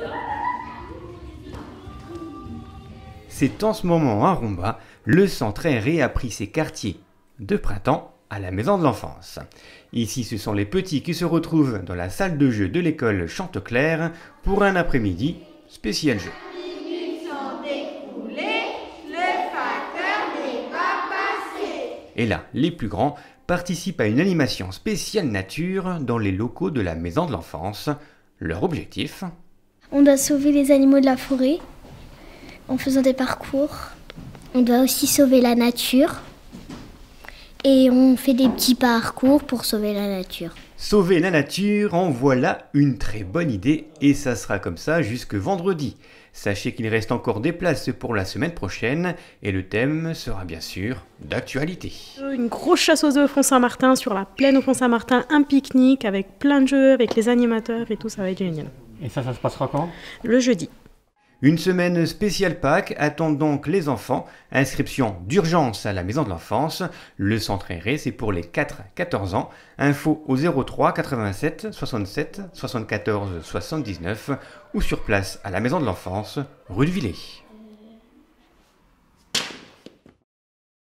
C'est en ce moment à Rumba, le centre aéré a pris ses quartiers de printemps à la maison de l'enfance. Ici, ce sont les petits qui se retrouvent dans la salle de jeu de l'école Chanteclair pour un après-midi spécial jeu. Et là, les plus grands participent à une animation spéciale nature dans les locaux de la maison de l'enfance. Leur objectif ? On doit sauver les animaux de la forêt en faisant des parcours. On doit aussi sauver la nature. Et on fait des petits parcours pour sauver la nature. Sauver la nature, en voilà une très bonne idée et ça sera comme ça jusque vendredi. Sachez qu'il reste encore des places pour la semaine prochaine et le thème sera bien sûr d'actualité. Une grosse chasse aux œufs au Font-Saint-Martin, sur la plaine au Font-Saint-Martin, un pique-nique avec plein de jeux, avec les animateurs et tout, ça va être génial. Et ça se passera quand ? Le jeudi. Une semaine spéciale Pâques attend donc les enfants. Inscription d'urgence à la maison de l'enfance. Le centre aéré, c'est pour les 4-14 ans. Info au 03 87 67 74 79 ou sur place à la maison de l'enfance, rue de Villers.